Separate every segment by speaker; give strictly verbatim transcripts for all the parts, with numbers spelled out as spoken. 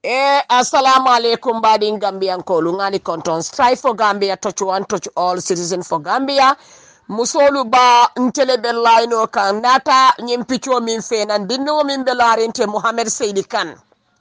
Speaker 1: Eh, assalamu alaikum badin Gambian ko lungani konton strive for Gambia touch one touch all citizen for Gambia musolu ba ntele bellaino kan nata nyimpicho min fenan dinno min belarente Muhammad Seydi Kan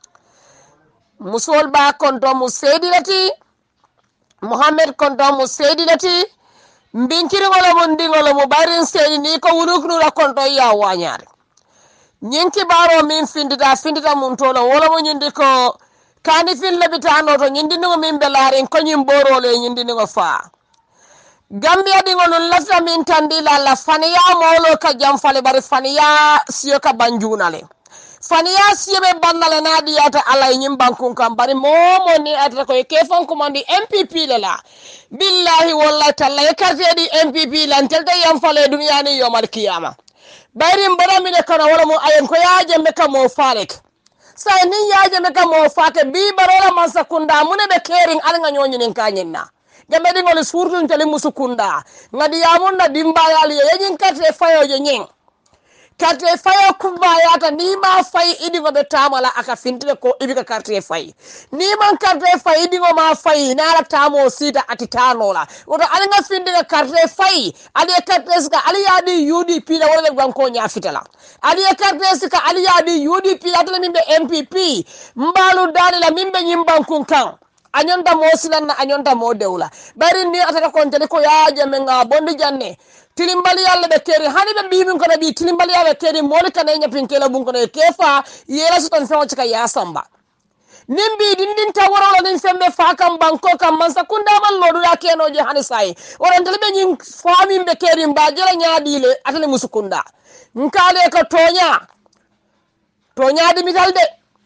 Speaker 1: musol ba konton mu Seydi lati Muhammad konton mu Seydi lati mbinkiri wala mun dingolo mu barin Seydi ni ko wuluknu la konton ya wanyar nyinki baro min findita findita mun tolo wala mo nyindi ko kani fin labitano to nyindi ngo min belaren ko nyim borole nyindi ngo fa Gambia dingo non lafta min tandila la faniya molo ka jamfale bari faniya siyo ka banjunale faniya siyo be bandale nadi yata alay nyim bankun kam bari momo ni atra ko ke fon komandi M P P lela billahi wallahi talla karte di M P P lan telta yamfale duniya ni yomal kiyama bari mbara mine kana wala mo ayen ko yaaje me ka mo falek say ni yaaje me ka mo fake bi barola man sakunda mune be kering al nga nyonyi nin kanyinna gambe di ngol surtu ntele musukunda ngadi yamunda dimba yali yenyin kate fayo je nyin kate fayo kumba yata ni ma fay idi ngo be tamala aka fintile ko ibika kate fay ni man kate fay idi ngo ma fay nala tamo sita atitano la woto ali nga findinga kate fay ali kate ska ali yadi U D P la wala gwanko nya fitala ali kate ska ali yadi U D P atale mimbe M P P mbalu dali la mimbe nyimbankun kan anyonta mosilan na anyonta modewla bari ni ataka kontele ko yaaje menga bondi janne tilimbali yalla be keri hani be bimin ko nabi tilimbali yalla keri moli kan nya pinkela bun ko kefa yela sutan fe wacika ya samba nimbi dindin taworo nin sembe fa kam banko kam man sakunda man lodu ya keno je hani sai orandele be nyin fami be keri mbajela nyaadile atale musukunda nkale ko tonya tonya di mitalde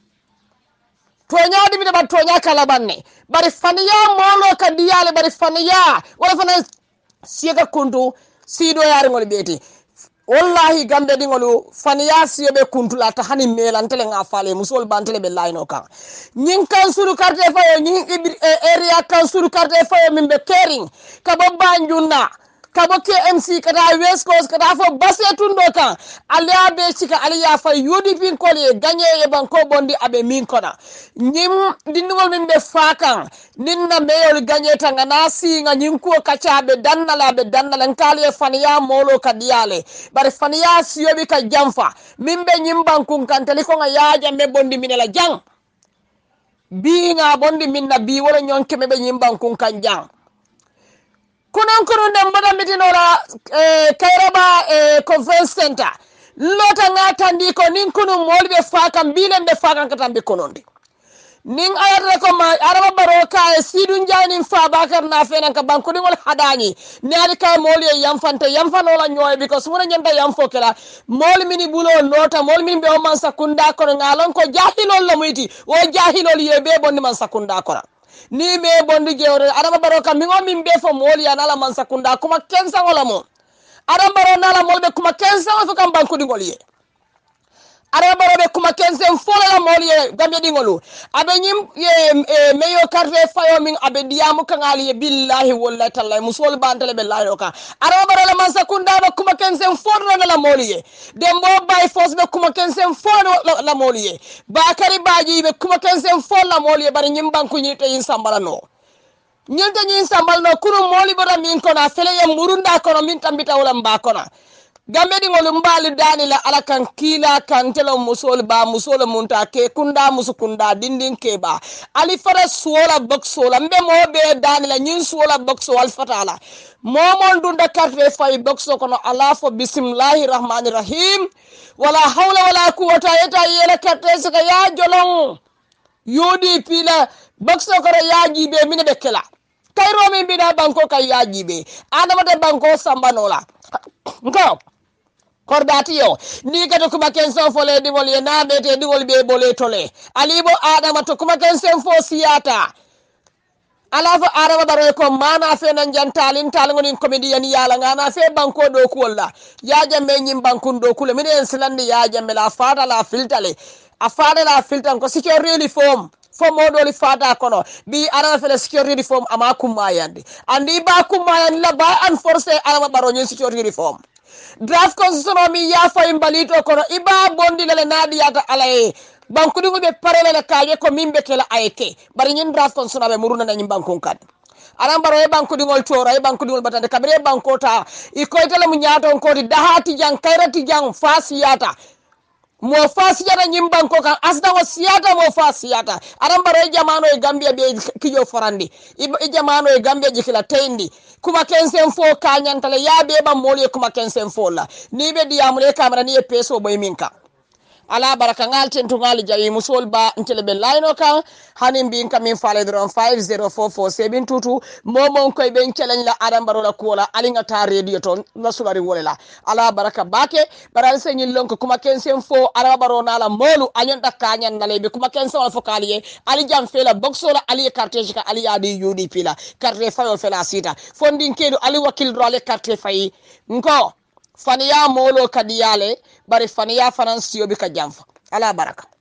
Speaker 1: tonya di mi ba tonya kala banne bari faniya molo ka diyale bari faniya wala fana siega kuntu sido yare ngol beti wallahi gambe di ngolu faniya siebe kuntu la ta hani melantele nga fale musol bantele be layno kan nyin kan suru carte fayo nyin area kan suru carte fayo mimbe kering ka banjuna kabo K M C kata West Coast kata fo basse tundo kan aliya be cika aliya fa U D P kolye ganye e banko bondi abe min kona nyim dinngol min be fakan ninna meyol ganye tanga nasi nga nyim ko kacha be dannala be dannala nkali faniya molo kadiyale bare faniya siyobi ka jamfa min be nyim bankun kan teliko nga yaaja me bondi minela jang bi nga bondi minna bi wala nyonke me be nyim bankun kan jang kunan kuru ne mbada mitinola eh, kairaba eh, conference center lota ngata ndiko nin kunu molbe fakan bilen be fakan katambe konondi nin ayata ko ma araba baroka e sidun jani fa bakar na fenan ka banko dingol hadani ne ari ka moli yamfante yamfanola nyoy because muna nyanda yamfo kala moli mini bulo nota moli min be o man sakunda ko ngalon ko jahilol la muyti o jahilol yebe bonni man sakunda ko ni me bondi jewre adama baroka mi ngom min be fo moli anala man sakunda kuma kensa wala mo adama baro nala molbe kuma kensa fo kam banko dingol ye adama baro be kuma kensa fola la moli ye gambe dingolu abe nyim ye e, meyo carte fayo min abe diamu kangali ye billahi wallahi tallahi musol bantale be layo ka adama baro la man sakunda ba kuma kensa fola la moli ye dembo bay force be kuma kensa fola la, la moli ye bakari baji be kuma kensa fola la moli ye bari nyim banko nyi te insambala no nyilta nyi insambala no kuru moli bora min kona fele ye murunda kono min tambita wala mba kona gambe di ngol mbali dani la ala kan kila kan telo musol ba musol munta ke kunda musukunda dindin ke ba ali fara suola boxola mbe mo be dani la nyin suola boxo al fatala momon dunda carte fay boxo kono ala fo bismillahir rahmanir rahim wala hawla wala quwwata illa yela carte saka ya jolong U D P la boxo kono ya jibe mine be kala kayro min bida banko kay ya jibe adama de banko sambanola ngo kordati yo ni gato kuma kenson fole di wol ye na bete di wol be bole tole alibo adama to kuma kenson fo siyata alafo adama baro ko mana fe nan jantalin talngoni comedian yala ngana fe banko do kulla ya jamme nyim bankun do kulle min en silandi ya jamme la fata la filtale a fata la filtan ko security reform fo modoli fata kono bi adama fe security reform ama kumayande andi ba kumayande la ba enforcer adama baro nyi security reform draft constitution mi ya fa imbalito kono iba bondi lele nadi yata alaye banku dingo be parela la kaje ko mimbe kala ayke bari nyin draft kon suna be muruna na nyim banku kan aran baro e banku dingol tora e banku dingol batande kabire banko ta i ko itala mu nyaato ko di dahati jang kairati jang fasiyata mo fasiyata nyim banko kan asda wo siyata mo fasiyata aran baro e jamano e gambia be kijo forandi e jamano e gambia jikila tendi kuma kensen fo kanyantale yabe ba moli kuma kensen fo la ni be diamule kamera ni e peso boy minka ala baraka ngal tentu ngal jawi musol ba ntele be line kan hanin bin kamin fale dron five zero four four seven two two momon koy ben challenge la adam barola kola alinga ta radio ton la sulari wolela ala baraka bake baral senyin lonko kuma kensen fo ala barona la molu anyon dakanyan nale be kuma kensen fo kaliye ali jam fela boxola ali carte ka ali adi U D P la carte fayo fela sita fondin kedo ali wakil role carte fayi nko faniya molo kadiyale bari faniya fanan siyo bi ka jamfa ala baraka